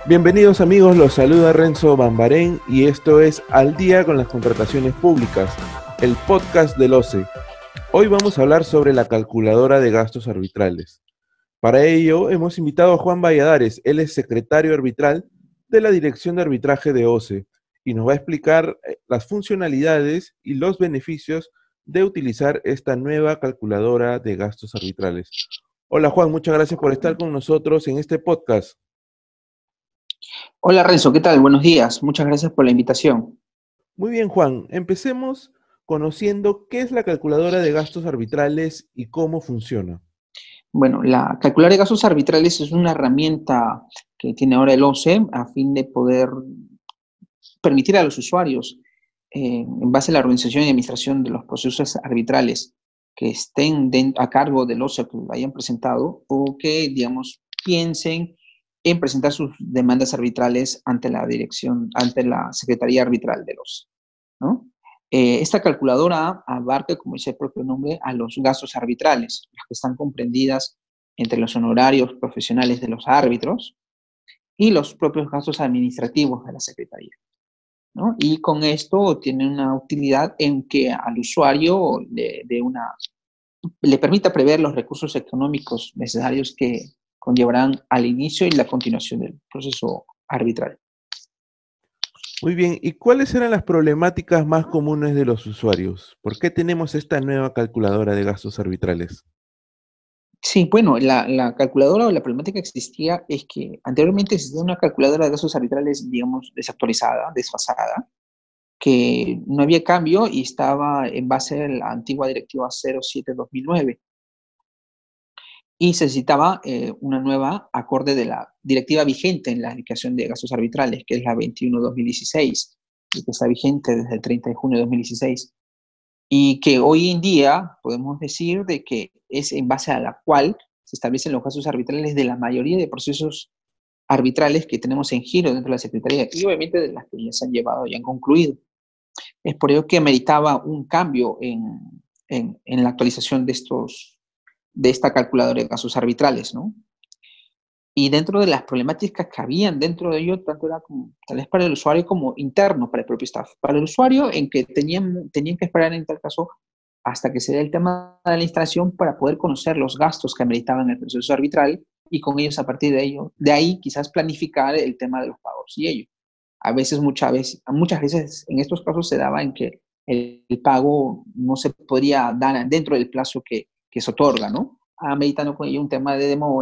Bienvenidos amigos, los saluda Renzo Bambarén y esto es Al Día con las Contrataciones Públicas, el podcast del OCE. Hoy vamos a hablar sobre la calculadora de gastos arbitrales. Para ello hemos invitado a Juan Valladares, él es secretario arbitral de la Dirección de Arbitraje de OCE y nos va a explicar las funcionalidades y los beneficios de utilizar esta nueva calculadora de gastos arbitrales. Hola Juan, muchas gracias por estar con nosotros en este podcast. Hola Renzo, ¿qué tal? Buenos días. Muchas gracias por la invitación. Muy bien, Juan, empecemos conociendo qué es la calculadora de gastos arbitrales y cómo funciona. Bueno, la calculadora de gastos arbitrales es una herramienta que tiene ahora el OCE a fin de poder permitir a los usuarios, en base a la organización y administración de los procesos arbitrales que estén a cargo del OCE, que lo hayan presentado o que, digamos, piensen en presentar sus demandas arbitrales ante la dirección, ante la Secretaría Arbitral del OCE, ¿no? Esta calculadora abarca, como dice el propio nombre, a los gastos arbitrales, las que están comprendidas entre los honorarios profesionales de los árbitros y los propios gastos administrativos de la Secretaría, ¿no? Y con esto tiene una utilidad en que al usuario le permita prever los recursos económicos necesarios que conllevarán al inicio y la continuación del proceso arbitral. Muy bien, ¿y cuáles eran las problemáticas más comunes de los usuarios? ¿Por qué tenemos esta nueva calculadora de gastos arbitrales? Sí, bueno, la calculadora o la problemática que existía es que anteriormente existía una calculadora de gastos arbitrales, digamos, desactualizada, desfasada, que no había cambio y estaba en base a la antigua directiva 07-2009. Y se necesitaba una nueva acorde de la directiva vigente en la aplicación de gastos arbitrales, que es la 21-2016, y que está vigente desde el 30 de junio de 2016. Y que hoy en día podemos decir de que es en base a la cual se establecen los casos arbitrales de la mayoría de procesos arbitrales que tenemos en giro dentro de la Secretaría y obviamente de las que ya se han llevado y han concluido. Es por ello que meritaba un cambio en la actualización de esta calculadora de casos arbitrales, ¿no? Y dentro de las problemáticas que habían dentro de ello, tanto era como, tal vez para el usuario como interno para el propio staff. Para el usuario, en que tenían que esperar en tal caso hasta que se dé el tema de la instalación para poder conocer los gastos que ameritaban el proceso arbitral y con ellos a partir de ahí quizás planificar el tema de los pagos y ello. A veces, muchas veces en estos casos se daba en que el pago no se podría dar dentro del plazo que se otorga, ¿no? Ameritando con ello un tema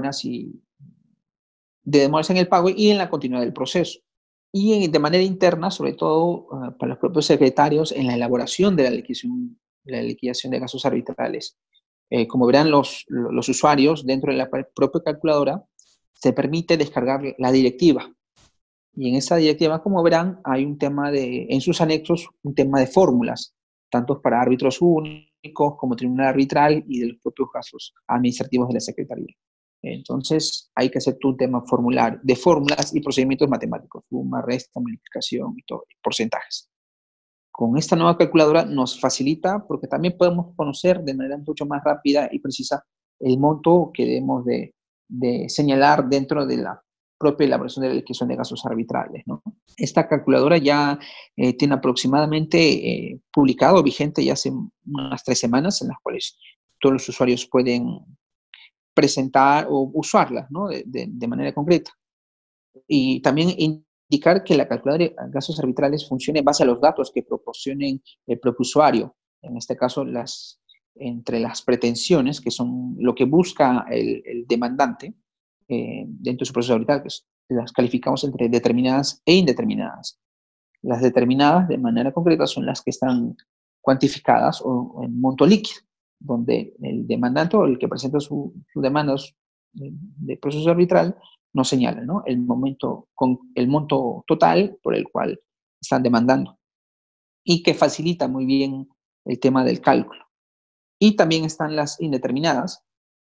de demoras en el pago y en la continuidad del proceso. Y de manera interna, sobre todo para los propios secretarios, en la elaboración de la liquidación de gastos arbitrales. Como verán los usuarios, dentro de la propia calculadora, se permite descargar la directiva. Y en esa directiva, como verán, hay un tema en sus anexos, un tema de fórmulas, tanto para árbitros únicos como tribunal arbitral y de los propios casos administrativos de la Secretaría. Entonces, hay que hacer todo un tema de fórmulas y procedimientos matemáticos, suma, resta, multiplicación y todo, y porcentajes. Con esta nueva calculadora nos facilita porque también podemos conocer de manera mucho más rápida y precisa el monto que debemos de señalar dentro de la propia elaboración de la liquidación de gastos arbitrales, ¿no? Esta calculadora ya tiene aproximadamente publicado, vigente ya hace unas 3 semanas, en las cuales todos los usuarios pueden presentar o usarla, ¿no? de manera concreta. Y también indicar que la calculadora de gastos arbitrales funcione en base a los datos que proporcionen el propio usuario. En este caso, entre las pretensiones, que son lo que busca el demandante dentro de su proceso arbitral, pues las calificamos entre determinadas e indeterminadas. Las determinadas, de manera concreta, son las que están cuantificadas o en monto líquido, donde el demandante o el que presenta su demanda de proceso arbitral nos señala, ¿no? El monto total por el cual están demandando y que facilita muy bien el tema del cálculo. Y también están las indeterminadas,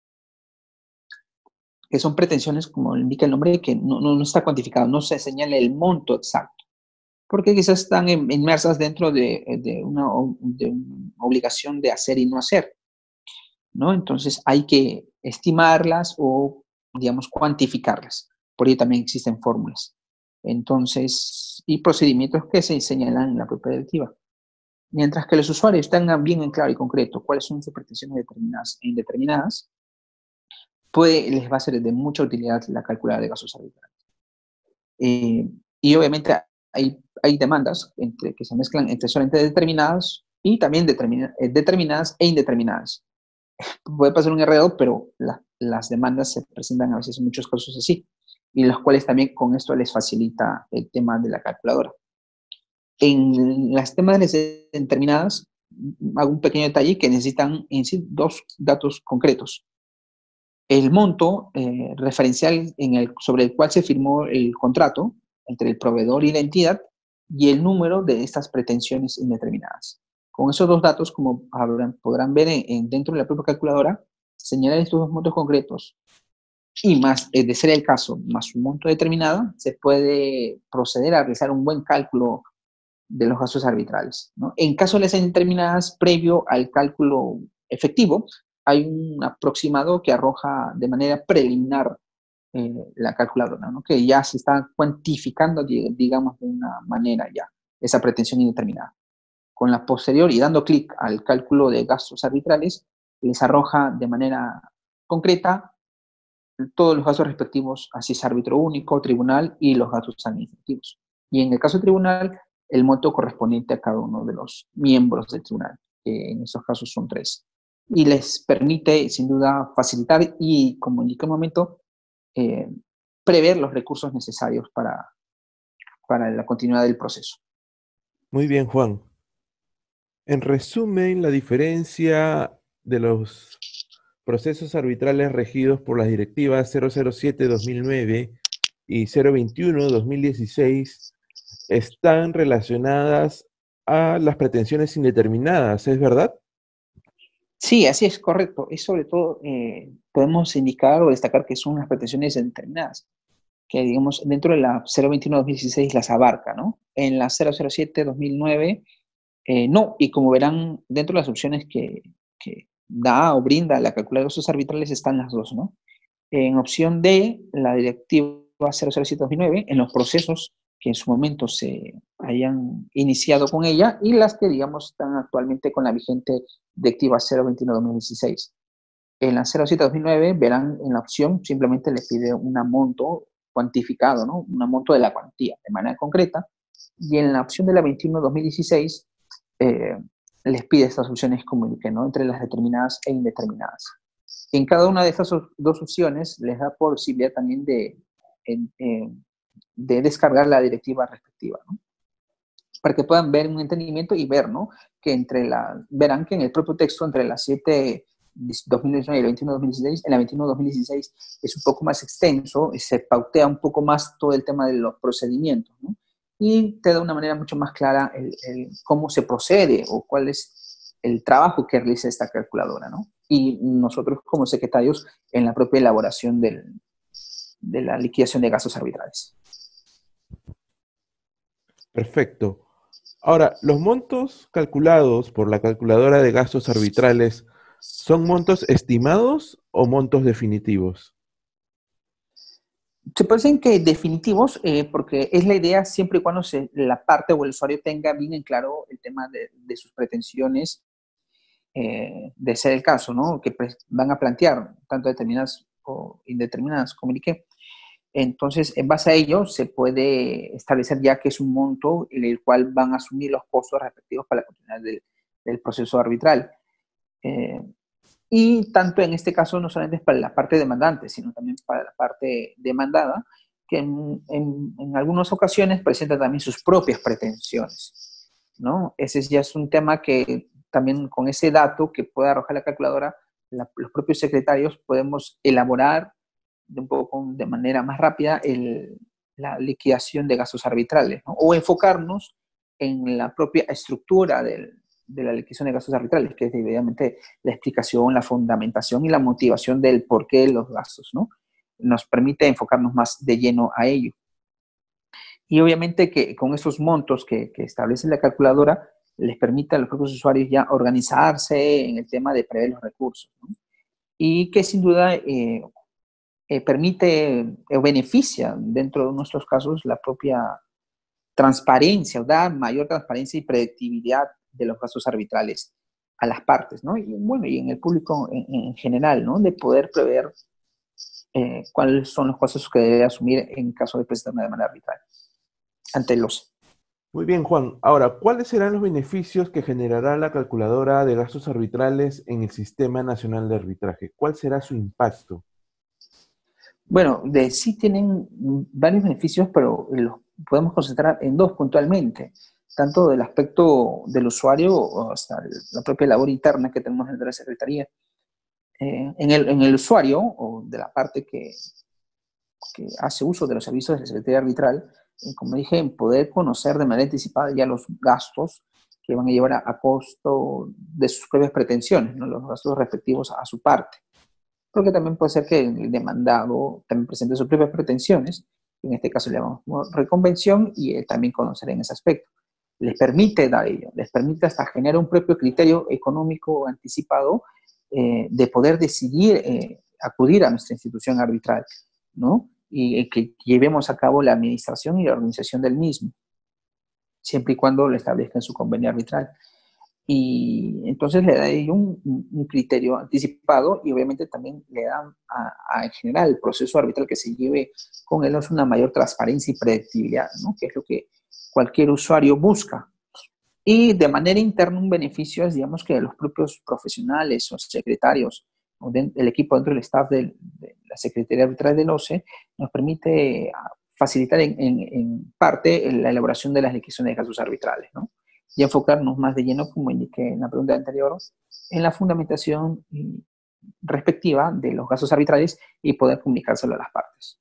que son pretensiones, como indica el nombre, que no está cuantificado, no se señala el monto exacto, porque quizás están inmersas dentro de una obligación de hacer y no hacer, ¿no? Entonces hay que estimarlas o, digamos, cuantificarlas. Por ello también existen fórmulas. Entonces, y procedimientos que se señalan en la propia directiva. Mientras que los usuarios tengan bien en claro y concreto cuáles son sus pretensiones determinadas e indeterminadas, les va a ser de mucha utilidad la calculadora de gastos arbitrales. Y obviamente hay demandas que se mezclan entre solamente determinadas y también determinadas e indeterminadas. Puede pasar un enredo, pero las demandas se presentan a veces en muchos casos así, y los cuales también con esto les facilita el tema de la calculadora. En las temas determinadas, hago un pequeño detalle que necesitan en sí dos datos concretos. El monto referencial sobre el cual se firmó el contrato entre el proveedor y la entidad y el número de estas pretensiones indeterminadas. Con esos dos datos, como podrán ver dentro de la propia calculadora, señalar estos dos montos concretos y más, de ser el caso, más un monto determinado, se puede proceder a realizar un buen cálculo de los gastos arbitrales, ¿no? En caso de las indeterminadas, previo al cálculo efectivo, hay un aproximado que arroja de manera preliminar la calculadora, ¿no? Que ya se está cuantificando, digamos, de una manera ya, esa pretensión indeterminada. Con la posterior y dando clic al cálculo de gastos arbitrales, les arroja de manera concreta todos los gastos respectivos, así es árbitro único, tribunal y los gastos administrativos. Y en el caso del tribunal, el monto correspondiente a cada uno de los miembros del tribunal, que en estos casos son 3. Y les permite, sin duda, facilitar y, como indiqué un momento, prever los recursos necesarios para la continuidad del proceso. Muy bien, Juan. En resumen, la diferencia de los procesos arbitrales regidos por las directivas 007/2009 y 021/2016 están relacionadas a las pretensiones indeterminadas, ¿es verdad? Sí, así es, correcto. Y sobre todo, podemos indicar o destacar que son las pretensiones indeterminadas, que digamos dentro de la 021/2016 las abarca, ¿no? En la 007/2009 no, y como verán, dentro de las opciones que da o brinda la calculadora de gastos arbitrales están las dos, ¿no? En opción D, la directiva 007/2009, en los procesos que en su momento se hayan iniciado con ella y las que, digamos, están actualmente con la vigente directiva 021/2016. En la 07/2009 verán en la opción, simplemente les pide un monto cuantificado, ¿no? Un monto de la cuantía de manera concreta. Y en la opción de la 21/2016 eh, les pide estas opciones como indiqué, ¿no? Entre las determinadas e indeterminadas. En cada una de estas dos opciones les da posibilidad también de descargar la directiva respectiva, ¿no? Para que puedan ver un entendimiento y ver, ¿no? Que verán que en el propio texto, entre las 7/2019 y la 21/2016, en la 21/2016 es un poco más extenso, se pautea un poco más todo el tema de los procedimientos, ¿no? Y te da una manera mucho más clara cómo se procede o cuál es el trabajo que realiza esta calculadora, ¿no? Y nosotros como secretarios en la propia elaboración de la liquidación de gastos arbitrales. Perfecto. Ahora, los montos calculados por la calculadora de gastos arbitrales, ¿son montos estimados o montos definitivos? Se parecen que definitivos, porque es la idea siempre y cuando la parte o el usuario tenga bien en claro el tema de sus pretensiones, de ser el caso, ¿no? Que van a plantear, tanto determinadas o indeterminadas, como indiqué. Entonces, en base a ello, se puede establecer ya que es un monto en el cual van a asumir los costos respectivos para la continuidad del proceso arbitral. Eh, y tanto en este caso no solamente es para la parte demandante, sino también para la parte demandada, que en algunas ocasiones presenta también sus propias pretensiones, ¿no? Ese ya es un tema que también con ese dato que puede arrojar la calculadora, los propios secretarios podemos elaborar un poco de manera más rápida la liquidación de gastos arbitrales, ¿no? O enfocarnos en la propia estructura de la liquidación de gastos arbitrales, que es evidentemente la explicación, la fundamentación y la motivación del porqué de los gastos, ¿no? Nos permite enfocarnos más de lleno a ello. Y obviamente que con esos montos que establece la calculadora, les permite a los propios usuarios ya organizarse en el tema de prever los recursos, ¿no? Y que sin duda permite o beneficia, dentro de nuestros casos, la propia transparencia, o da mayor transparencia y predictibilidad de los gastos arbitrales a las partes, ¿no? Y bueno, y en el público en general, ¿no? De poder prever cuáles son los costos que debe asumir en caso de presentar una demanda arbitral ante el OCE. Muy bien, Juan. Ahora, ¿cuáles serán los beneficios que generará la calculadora de gastos arbitrales en el Sistema Nacional de Arbitraje? ¿Cuál será su impacto? Bueno, sí tienen varios beneficios, pero los podemos concentrar en dos puntualmente, tanto del aspecto del usuario hasta la propia labor interna que tenemos dentro de la Secretaría. En el usuario, o de la parte que hace uso de los servicios de la Secretaría Arbitral, como dije, en poder conocer de manera anticipada ya los gastos que van a llevar a costo de sus propias pretensiones, ¿no? Los gastos respectivos a su parte. Porque también puede ser que el demandado también presente sus propias pretensiones, en este caso le llamamos reconvención, y también conocer en ese aspecto. Les permite dar ello, les permite hasta generar un propio criterio económico anticipado de poder decidir acudir a nuestra institución arbitral, ¿no? Y que llevemos a cabo la administración y la organización del mismo, siempre y cuando lo establezca en su convenio arbitral. Y entonces le da ahí un criterio anticipado, y obviamente también le da en general el proceso arbitral que se lleve con él una mayor transparencia y predictibilidad, ¿no? Que es lo que cualquier usuario busca. Y de manera interna un beneficio es, digamos, que los propios profesionales o secretarios o el equipo dentro del staff de la Secretaría Arbitral del OCE nos permite facilitar en parte la elaboración de las liquidaciones de casos arbitrales, ¿no? Y enfocarnos más de lleno, como indiqué en la pregunta anterior, en la fundamentación respectiva de los gastos arbitrales y poder comunicárselo a las partes.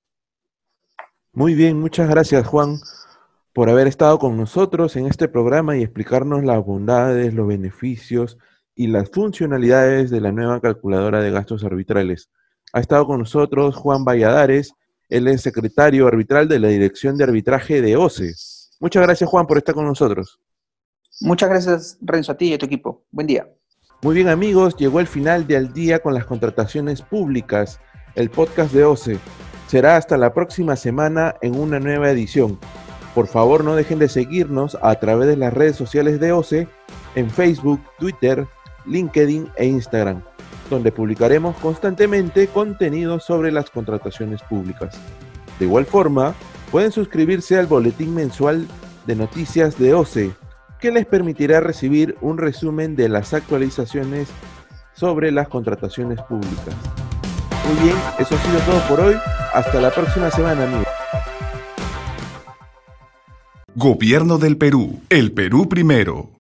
Muy bien, muchas gracias, Juan, por haber estado con nosotros en este programa y explicarnos las bondades, los beneficios y las funcionalidades de la nueva calculadora de gastos arbitrales. Ha estado con nosotros Juan Valladares, él es secretario arbitral de la Dirección de Arbitraje de OCE. Muchas gracias, Juan, por estar con nosotros. Muchas gracias, Renzo, a ti y a tu equipo. Buen día. Muy bien, amigos, llegó el final de Al Día con las Contrataciones Públicas, el podcast de OCE. Será hasta la próxima semana en una nueva edición. Por favor, no dejen de seguirnos a través de las redes sociales de OCE en Facebook, Twitter, LinkedIn e Instagram, donde publicaremos constantemente contenido sobre las contrataciones públicas. De igual forma, pueden suscribirse al boletín mensual de noticias de OCE, que les permitirá recibir un resumen de las actualizaciones sobre las contrataciones públicas. Muy bien, eso ha sido todo por hoy. Hasta la próxima semana, amigos. Gobierno del Perú. El Perú primero.